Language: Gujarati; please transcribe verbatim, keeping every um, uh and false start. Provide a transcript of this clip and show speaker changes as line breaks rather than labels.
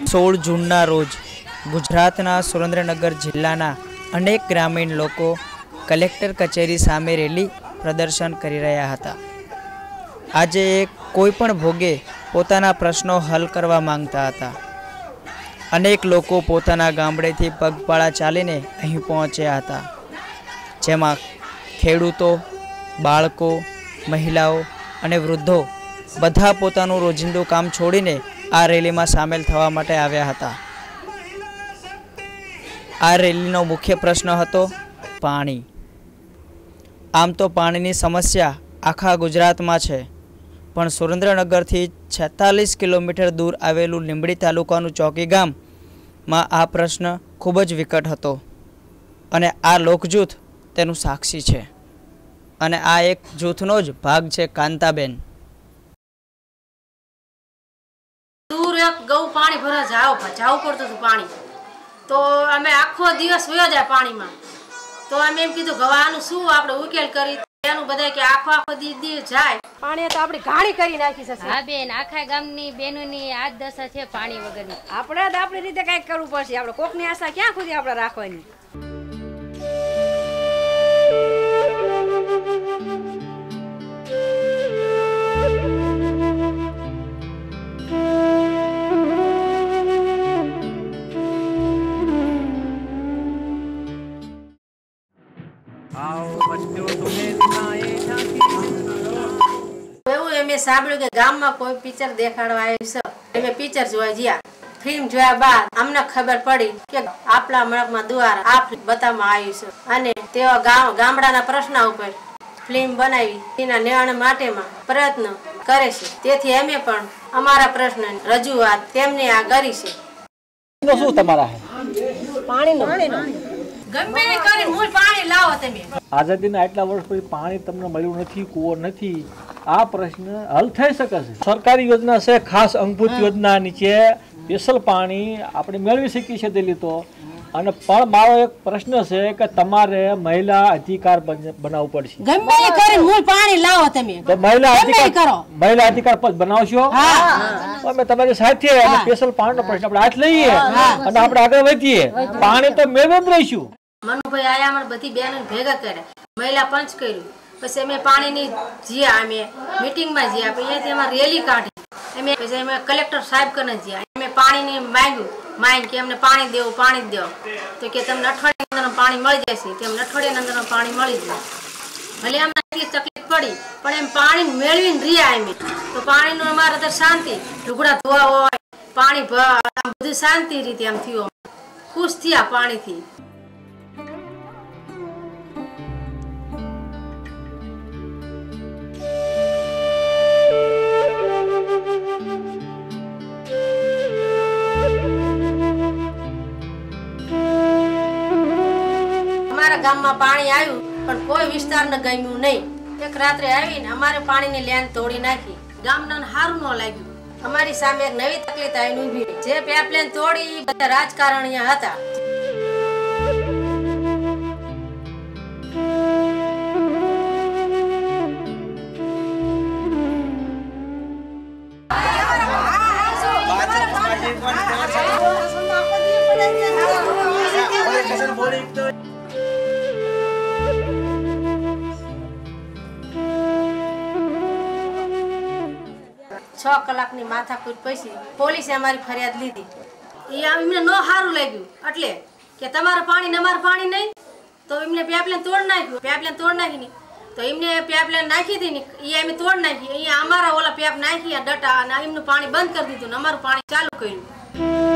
સોળ જૂનના રોજ ગુજરાતના સુરેન્દ્રનગર જિલ્લાના અનેક ગ્રામીણ લોકો કલેક્ટર કચેરી સામે રેલી પ્રદર્શન કરી રહ્યા હતા। આજે કોઈ પણ ભોગે પોતાના પ્રશ્નો હલ કરવા માંગતા હતા। અનેક લોકો પોતાના ગામડેથી પગપાળા ચાલીને અહીં પહોંચ્યા હતા, જેમાં ખેડૂતો, બાળકો, મહિલાઓ અને વૃદ્ધો બધા પોતાનું રોજિંદું કામ છોડીને આ રેલીમાં સામેલ થવા માટે આવ્યા હતા। આ રેલીનો મુખ્ય પ્રશ્ન હતો પાણી। આમ તો પાણીની સમસ્યા આખા ગુજરાતમાં છે, પણ સુરેન્દ્રનગરથી છેતાલીસ કિલોમીટર દૂર આવેલું લીંબડી તાલુકાનું ચોકી ગામમાં આ પ્રશ્ન ખૂબ જ વિકટ હતો અને આ લોકજૂથ તેનું સાક્ષી છે અને આ એક જૂથનો જ ભાગ છે કાંતાબેન।
દૂર એક ગૌ પાણી ભરવા જાવ જાવું પડતું હતું પાણી, તો અમે આખો દિવસ વયો જાય પાણીમાં। તો અમે એમ કીધું ગવાનું શું આપણે ઉકેલ કરી એનું બધા કે આખો આખો દી જાય પાણી તો આપણે ઘાણી કરી નાખી છે।
હા બેન, આખા ગામની બેનોની આ જ દશા છે પાણી વગરની।
આપણે તો આપણી રીતે કંઈક કરવું પડશે, આપણે કોકની આશા ક્યાં સુધી આપણે રાખવાની। મેં સાંભળ્યું કે ગામમાં કોઈ પિક્ચર દેખાડવા આવ્યું છે, અમે પિક્ચર જોવા ગયા। ફિલ્મ જોયા બાદ અમને ખબર પડી કે આપણા મળકમાં દ્વારા આ બતાવવામાં આવ્યું છે અને તેઓ ગામડાના પ્રશ્ન ઉપર ફિલ્મ બનાવી તેના નિવારણ માટેમાં પ્રયત્ન કરે છે। તેથી અમે પણ અમારા પ્રશ્ન રજૂઆત તેમને આ કરી છે।
શું તમારા
પાણીનો ગમે કરીને મૂળ પાણી લાવો તમે।
આઝાદીના આટલા વર્ષ પછી પાણી તમને મળ્યું નથી, કૂવો નથી, આ પ્રશ્ન હલ થઈ શકે છે। સરકારી યોજના છે, ખાસ અંકભૂત યોજના નીચે સ્પેશિયલ પાણી આપણે મેળવી શકીએ છીએ દિલ્હી તો। અને પણ મારો એક પ્રશ્ન છે કે તમારે મહિલા અધિકાર બનાવવું પડશે।
ગમે કરીને મૂળ પાણી લાવો તમે,
તો મહિલા અધિકાર મહિલા અધિકાર પદ બનાવશો અમે તમારી સાથે અને સ્પેશિયલ પાણીનો પ્રશ્ન આપણે હાથ લઈએ અને આપણે આગળ વધીએ। પાણી તો મેળવી જ રહીશું।
મનુભાઈ આયા અમારે બધી બહેનો ભેગા કરે, મહિલા પંચ કર્યું, પછી અમે પાણીની જ્યાં અમે મીટિંગમાં જ્યાં અહીંયાથી અમારે રેલી કાઢી, અમે પછી અમે કલેક્ટર સાહેબ કને જ્યાં અમે પાણીની માંગ્યું માંગ કે અમને પાણી દેવું પાણી જ દેવો, તો કે તમને અઠવાડિયા અંદર પાણી મળી જશે, તેમ અઠવાડિયા અંદર પાણી મળી જાય। ભલે અમને એટલી તકલીફ પડી પણ એમ પાણી મેળવીને રહ્યા અમે, તો પાણીનું અમારે તો શાંતિ, લુગડા ધોવા હોય, પાણી બધું શાંતિ રીતે આમ થયું, ખુશ થયા પાણીથી। ગામમાં પાણી આવ્યું પણ કોઈ વિસ્તારને ગમ્યું નહીં। એક રાત્રે આવીને અમારે પાણીની લાઈન તોડી નાખી, ગામના સારું ન લાગ્યું। અમારી સામે એક નવી તકલીફ આવીને ઊભી રહી, જે પાઇપલાઈન તોડી બધા રાજકારણીયા હતા। છ કલાકની માથાકૂટ પછી પોલીસે અમારી ફરિયાદ લીધી। એ એમને ન સારું લાગ્યું એટલે કે તમારે પાણી ને અમારે પાણી નહીં, તો એમને પાઇપલાઈન તોડ નાખ્યું। પાઇપલાઈન તોડ નાખી તો એમને પાઇપલાઈન નાખી હતી ને એ અમે તોડ નાખી, અહીંયા અમારા ઓલા પાઇપ નાખી ડટા અને એમનું પાણી બંધ કરી દીધું ને અમારું પાણી ચાલુ કર્યું।